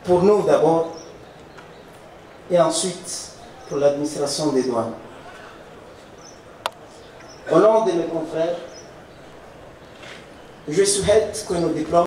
pour nous d'abord, et ensuite pour l'administration des douanes. Au nom de mes confrères, je souhaite que nos diplômes